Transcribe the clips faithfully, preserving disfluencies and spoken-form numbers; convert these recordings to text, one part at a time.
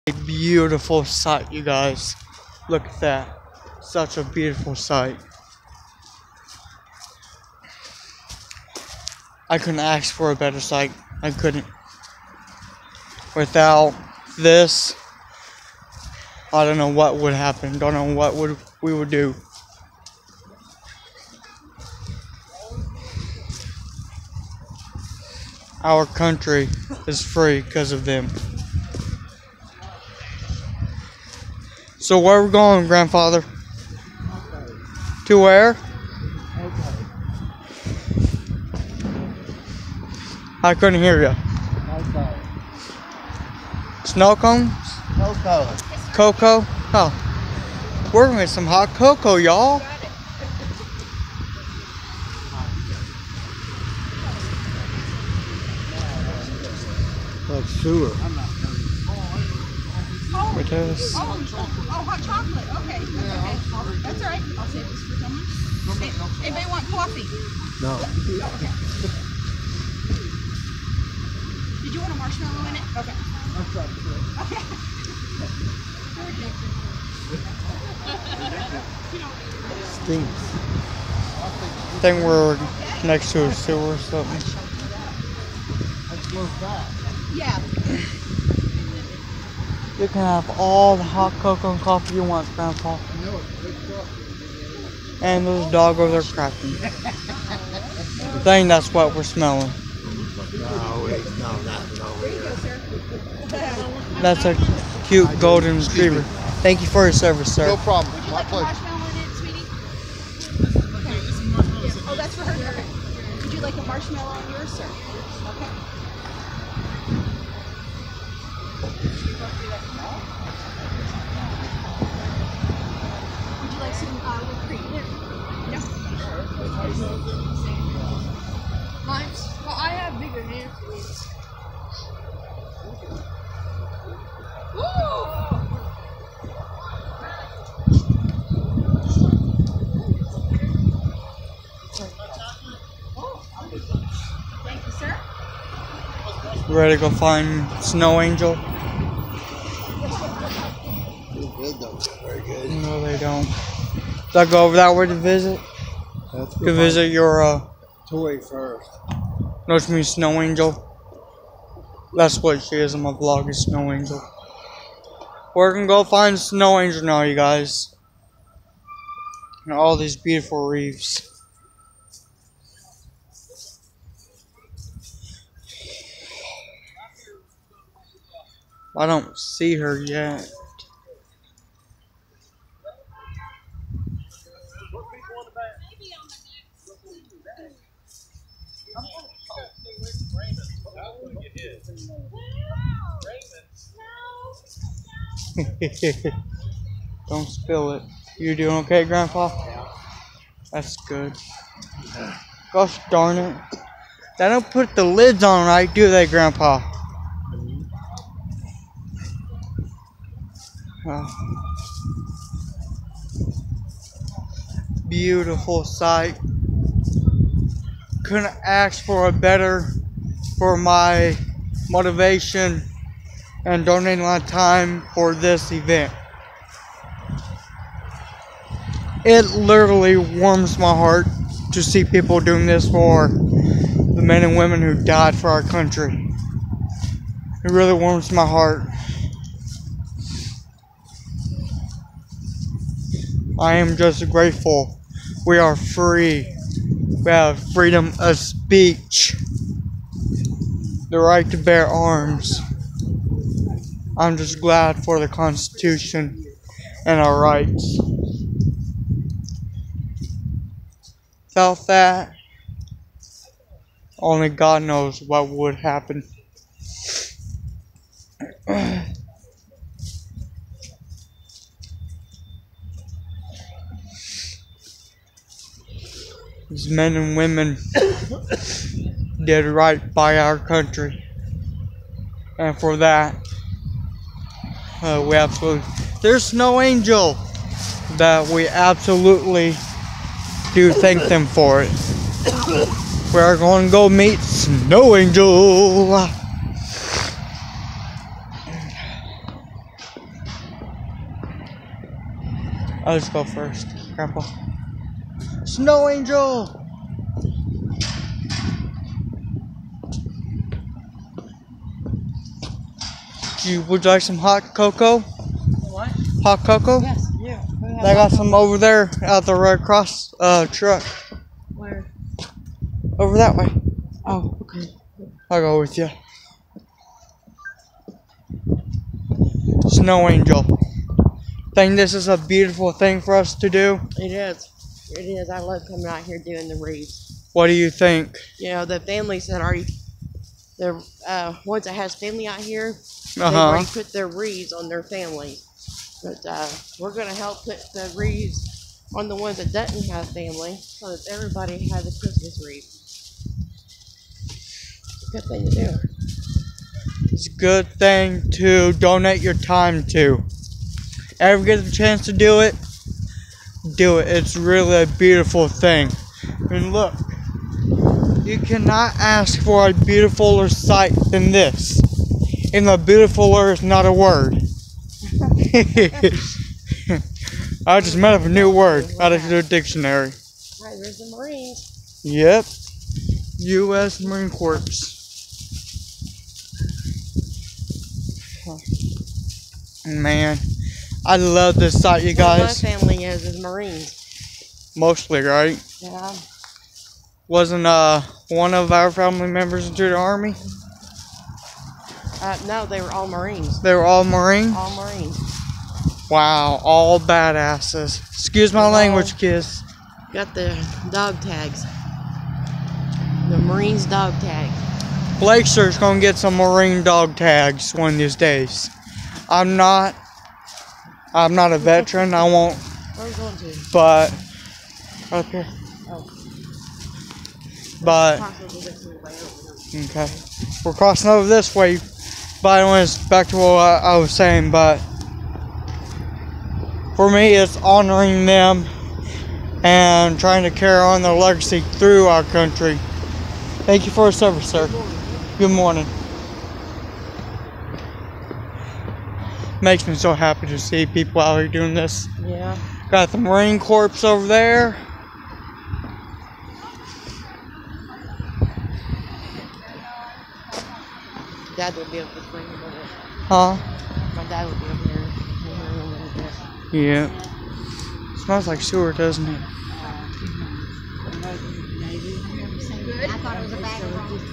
A beautiful sight, you guys. Look at that. Such a beautiful sight. I couldn't ask for a better sight. I couldn't. Without this, I don't know what would happen. Don't know what would we would do. Our country is free because of them. So where are we going, grandfather? Okay. To where? Okay. I couldn't hear you. Okay. Snow cones? Coco. Cocoa? Oh. We're gonna get some hot cocoa, y'all. Like sewer. Oh, It is. oh, oh, hot chocolate. Okay, that's okay. That's all right. I'll save this for someone. Hey, anybody want coffee? No. Okay. Did you want a marshmallow in it? Okay. That's right. Okay. Stinks. I think we're next to a sewer or something. That's close back. Yeah. You can have all the hot cocoa and coffee you want, Grandpa. I know it's big truck. And those doggos are crapping. I think that's what we're smelling. No, wait, no, not, no, wait. That's a cute golden retriever. Thank you for your service, sir. No problem. Would you My like a pleasure. marshmallow in it, sweetie? Okay. Yeah. Oh, that's for her. Okay. Would you like a marshmallow on yours, sir? Okay. Would you like some uh, whipped cream? No. Mine's, well, I have bigger hands. Thank you, sir. Ready to go find Snow Angel? They don't get very good. No, they don't. Should I go over that way to visit? That's To visit your, uh, toy first. no, it's me, Snow Angel. That's what she is in my vlog, is Snow Angel. We're gonna go find Snow Angel now, you guys. And all these beautiful reefs. I don't see her yet. Don't spill it. You doing okay, Grandpa? That's good. Gosh darn it. They don't put the lids on right, do they, Grandpa? Oh. Beautiful sight. Couldn't ask for a better for my motivation and donating my time for this event. It literally warms my heart to see people doing this for the men and women who died for our country. It really warms my heart. I am just grateful we are free. We have freedom of speech, the right to bear arms. I'm just glad for the Constitution and our rights. Without that, only God knows what would happen. These men and women did right by our country. And for that, uh, we absolutely... There's Snow Angel! That we absolutely do thank them for it. We're going to go meet Snow Angel! I'll just go first, Grandpa. Snow Angel! Do you, would you like some hot cocoa? What? Hot cocoa? Yes, yeah. I got some over there at the Red Cross uh, truck. Where? Over that way. Oh, okay. I'll go with you. Snow Angel. Think this is a beautiful thing for us to do? It is. It is. I love coming out here doing the wreaths. What do you think? You know, the families that are, the uh, ones that has family out here, they've Uh-huh. already put their wreaths on their families. But uh, we're going to help put the wreaths on the ones that doesn't have family so that everybody has a Christmas wreath. It's a good thing to do. It's a good thing to donate your time to. Ever get the chance to do it? Do it. It's really a beautiful thing. And look, you cannot ask for a beautifuler sight than this. And the beautifuler is not a word. I just made up a new word out of the dictionary. Right, there's the Marines. Yep. U S Marine Corps. Man, I love this site, you guys. My family is, is Marines. Mostly, right? Yeah. Wasn't uh one of our family members into the army? Uh, no, they were all Marines. They were all Marine? All Marines. Wow, all badasses. Excuse my They're language, all- kids. Got the dog tags. The Marines dog tag. Blakester's gonna get some Marine dog tags one of these days. I'm not. I'm not a veteran. I won't. Where are we going to? But up here. Oh. But Possibly this way over. okay, we're crossing over this way. But anyways, back to what I, I was saying. But for me, it's honoring them and trying to carry on their legacy through our country. Thank you for your service, sir. Good morning. Makes me so happy to see people out here doing this. Yeah. Got the Marine Corps over there. Dad would be able to bring him over. Huh? My dad would be over here. Yeah. Smells like sewer, doesn't it? I thought it was a bag of rocks.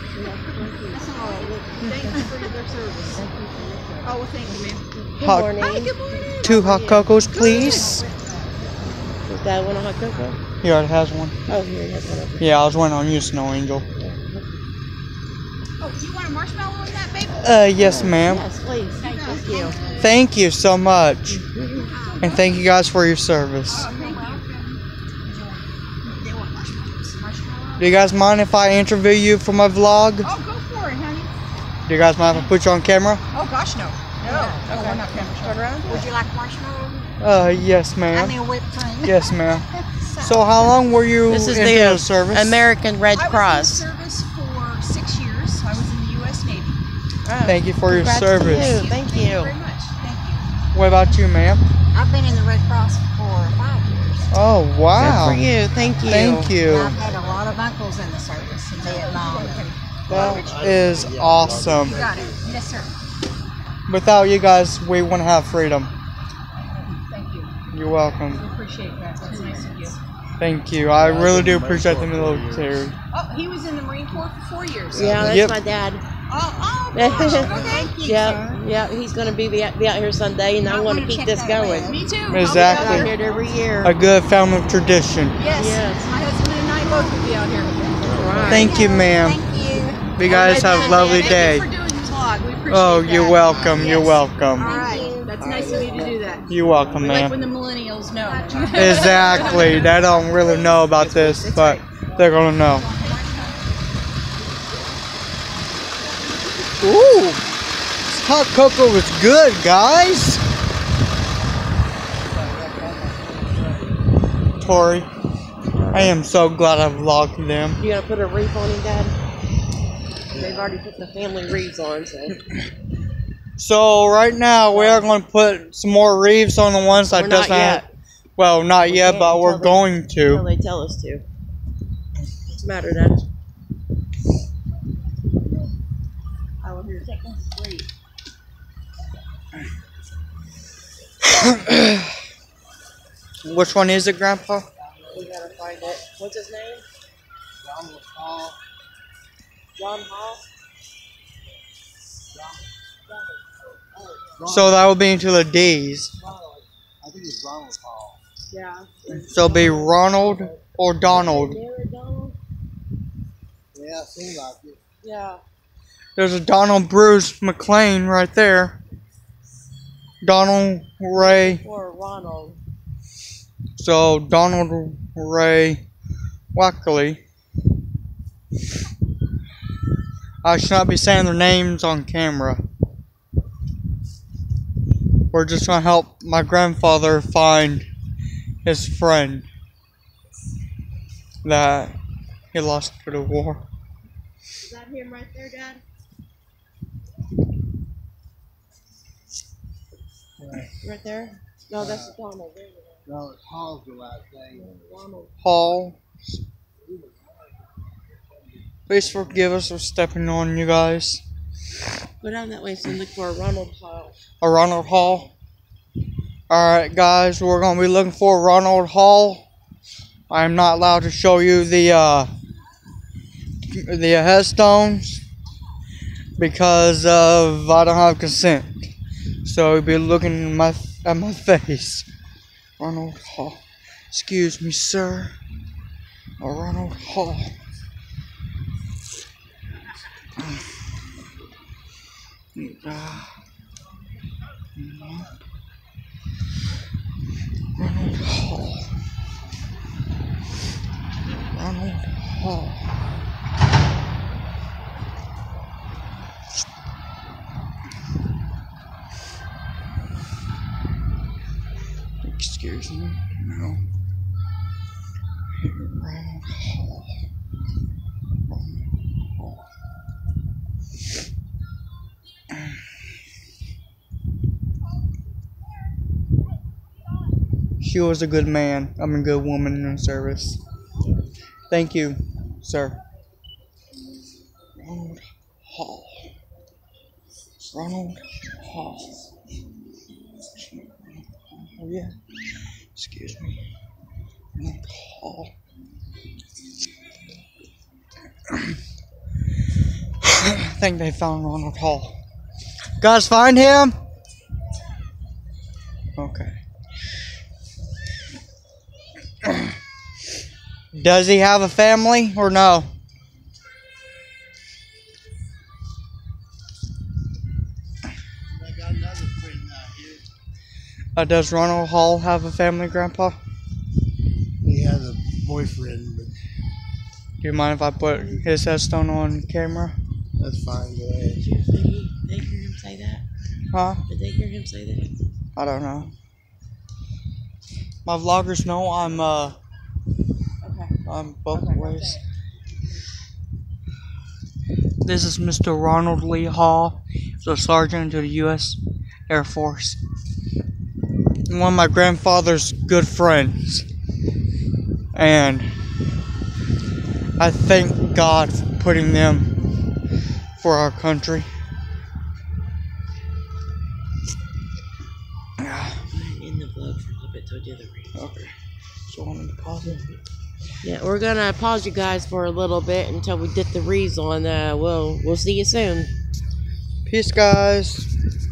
Thank you for your service. Oh, well, thank you, ma'am. Good Hot- morning. Hi, good morning. Two hot cocos, please. Does Dad want a hot cocoa? He already has one. Oh, here, he has one over. Yeah, I was waiting on you, Snow Angel. Oh, you want a marshmallow in that, baby? Uh, yes, ma'am. Yes, please. Thank you. Thank you so much. And thank you guys for your service. They want marshmallows. Marshmallow? Do you guys mind if I interview you for my vlog? Oh, go for it, honey. Do you guys mind if I put you on camera? Oh, gosh, no. No. No, we're not going to Turn around. Would you like marshmallow? Uh, yes, I ma'am. mean, whipped cream. Yes, ma'am. So how long were you This is into the, uh, the service? American Red I Cross. was in service for six years. I was in the U S Navy. Oh, Thank you for your congrats to service. you. Thank Thank you you. very much. Thank you. What about you, ma'am? I've been in the Red Cross for five years. Oh, wow. Good for you. Thank you. Thank And you. I've had a lot of uncles in the service in Vietnam. That is awesome. You got it. Yes, sir. Without you guys, we wouldn't have freedom. Thank you. You're welcome. I appreciate that. That's nice of you. Thank you. I really do appreciate the military. Oh, he was in the Marine Corps for four years. Yeah, that's Yep. my dad. Oh, oh, gosh. Okay. Yeah, yeah, he's gonna be be out, be out here Sunday, and I'm gonna keep this going. Me too. Exactly. I'll be out here every year. A good family tradition. Yes. Yes. My husband and I both will be out here. Right. Thank you, ma'am. Thank you. You guys have a lovely Thank day. you for doing the vlog. We appreciate Oh, that. you're welcome. You're Yes. welcome. All right. That's nice of you to do that. You're welcome, We like when ma'am. the millennials know. Exactly. They don't really know about this, but they're gonna know. Ooh, this hot cocoa is good, guys. Tori, I am so glad I vlogged them. You gonna put a wreath on him, Dad? They've already put the family wreaths on, so So right now we are going to put some more wreaths on the ones that We're not doesn't have, yet. Well, not We yet, can't but we're until they- going Until to. they tell us to. What's the matter, Dad? I will hear taking sleep. Which one is it, Grandpa? We gotta find it. What's his name? Donald Hall. John Hall? So that would be into the D's. I think it's Ronald Hall. Yeah. So it'll be Ronald or Donald. Jared Donald? Yeah, seems like it. Yeah. There's a Donald Bruce McLean right there. Donald Ray. Or Ronald. So Donald Ray Wackley. I should not be saying their names on camera. We're just trying to help my grandfather find his friend that he lost to the war. Is that him right there, Dad? Right. Right there? No, that's Donald. There you go. No, it's Hall's the last name. Ronald. Hall. Please forgive us for stepping on you guys. Go down that way so look for a Ronald Hall. A Ronald Hall. Alright guys, we're going to be looking for Ronald Hall. I am not allowed to show you the uh, the headstones because of I don't have consent. So you'll be looking at my, at my face. Ronald Hall. Excuse me, sir. A Ronald Hall. Uh, Ronald Hall. Ronald Hall. Excuse me. No. Ronald Hall. Ronald Hall. She was a good man. I'm a good woman in service. Thank you, sir. Ronald Hall. Ronald Hall. Oh yeah. Excuse me. Ronald Hall. I think they found Ronald Hall. Guys, find him? Okay. Does he have a family or no? I got another friend out here. Uh, does Ronald Hall have a family, Grandpa? He has a boyfriend, but Do you mind if I put his headstone on camera? that's fine. Go ahead. Did you did they hear him say that? Huh? Did they hear him say that? I don't know. My vloggers know I'm uh Okay. I'm both Okay. ways. This is Mister Ronald Lee Hall. He's a sergeant to the U S Air Force. One of my grandfather's good friends. And I thank God for putting them for our country. In the vlog for a little bit till the other reason. Okay. So I'm gonna pause it. Yeah, we're gonna pause you guys for a little bit until we get the reads on. Uh, we'll we'll see you soon. Peace, guys.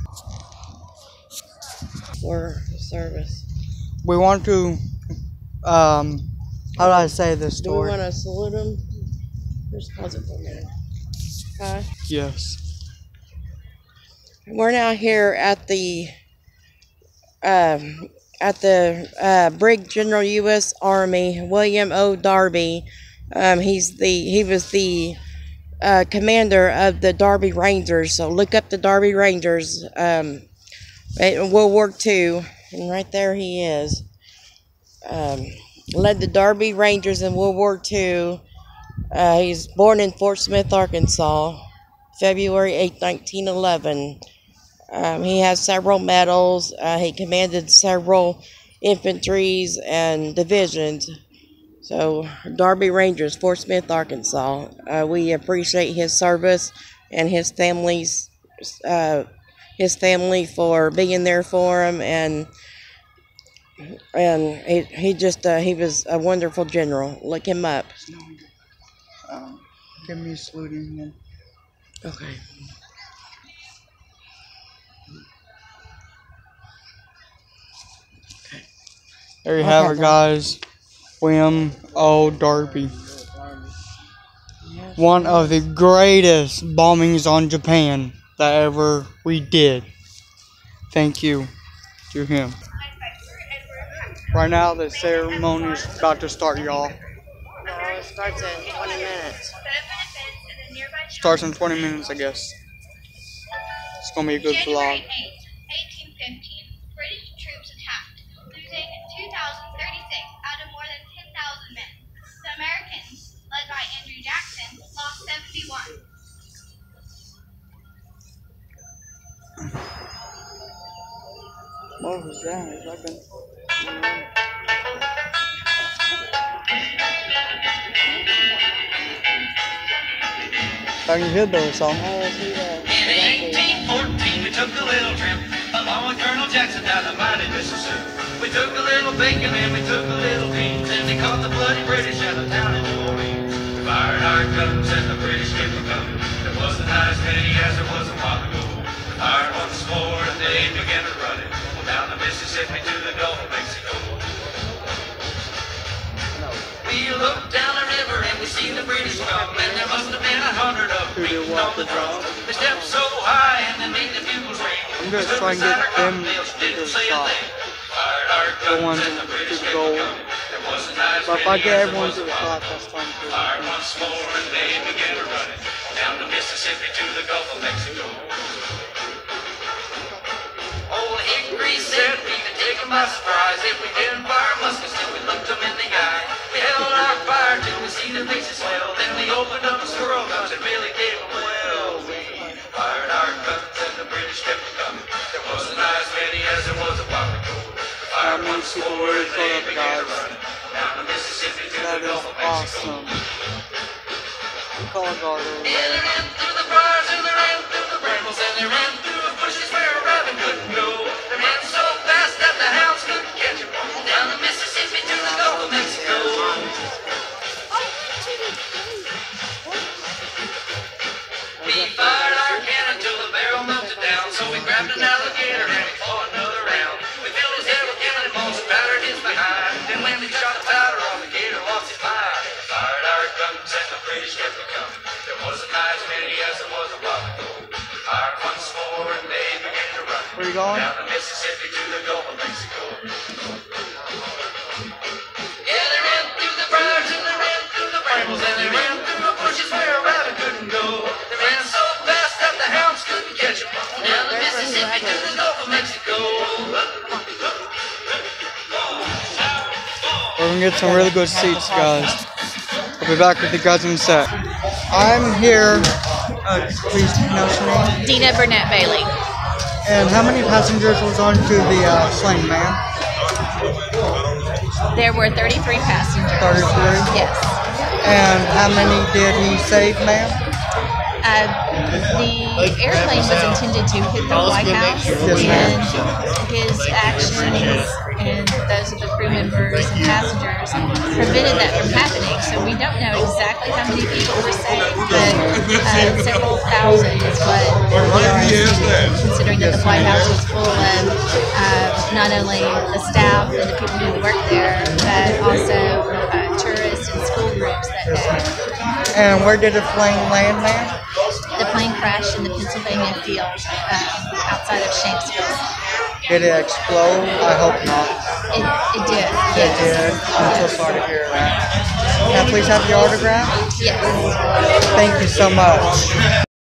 For service. We want to, um, how do I say this Do we story? want to salute them? Just pause it for a minute. Okay. Yes. We're now here at the um, at the uh, Brig General U S Army William O. Darby. Um, he's the he was the uh, commander of the Darby Rangers. So look up the Darby Rangers um, in World War Two, and right there he is. Um, led the Darby Rangers in World War Two. Uh, he's born in Fort Smith, Arkansas, February eighth, nineteen eleven. Um, he has several medals. Uh, he commanded several infantries and divisions. So, Darby Rangers, Fort Smith, Arkansas. Uh, we appreciate his service and his family's uh, his family for being there for him, and and he he just uh, he was a wonderful general. Look him up. Um, give me a saluting then. Okay. There you have Okay, it, guys. William O. Darby. One of the greatest bombings on Japan that ever we did. Thank you to him. Right now, the ceremony is about to start, y'all. No, it starts in twenty minutes. Starts in twenty minutes, I guess. It's gonna be a good vlog. eighteen fifteen, British troops attacked, losing two thousand thirty-six out of more than ten thousand men. The Americans, led by Andrew Jackson, lost seventy-one. What was that? Is that been... I can hear those songs. In eighteen fourteen, we took a little trip along with Colonel Jackson down the mighty Mississippi. We took a little bacon and we took a little beans, and we caught the bloody British out of town in New Orleans. We fired our guns and the British kept a coming. There wasn't as many as there was a while ago. We fired once more and they began to run it down the Mississippi to the Gulf of Mexico. We looked down the river and we seen the British come, and there must have been a hundred of them beating on the drum. They stepped so high and they made the bugles ring. I'm gonna try and get them to the top. The ones to the goal. But if I get everyone to the top, that's fine too. Fired once more and they began to run it down the Mississippi to the Gulf of Mexico. Old Hickory said we could take them by surprise if we didn't fire muskets till we looked them in the eye. We held our fire till we seen the faces swell, then we opened up the squirrel guns and really gave them well. We fired our guns and the British kept coming. There wasn't as many as there was a while ago. We fired once more and they began to run it down the Mississippi to That the is Gulf of Mexico. awesome. Color guard over And they there. ran through the briars and they ran through the brambles and they ran through the bushes where a rabbit couldn't go. They ran so fast that the hounds couldn't catch them. Down the Mississippi to the Gulf of Mexico. We fired our cannon till the barrel melted down, so we grabbed an alligator and we fought another round. We filled his head with cannonballs and battered his behind. Then when we shot the powder off, the gator lost his mind. We fired our guns and the British kept coming. There wasn't as many as there was a while ago. We fired once more and they began to run. Where you going? Down the Mississippi to the Gulf of Mexico. Yeah, they ran through the briars and they ran through the brambles and they ran through the bushes where a rabbit couldn't go. They ran so fast that the hounds couldn't catch them. Down the Mississippi to the Gulf of Mexico. We're gonna get some really good seats, guys. I'll be back with you guys in a sec. I'm here. Uh, please pronounce your name. Dina Burnett Bailey. And how many passengers was on to the uh, plane, ma'am? There were thirty-three passengers. thirty-three? Yes. And how many did he save, ma'am? Uh, the airplane was intended to hit the White House, and his actions and those of the crew members and passengers prevented that from happening. So we don't know exactly how many people were saved, but uh, several thousand is what we are estimating, considering that the White House was full of uh, not only the staff and the people who work there, but also uh, tourists and school groups that day. And where did the plane land, ma'am? The plane crashed in the Pennsylvania field um, outside of Shanksville. Did it explode? I hope not. It, it did, It yes. did. I'm so sorry to hear that. Can I please have your autograph? Yes. Thank you so much.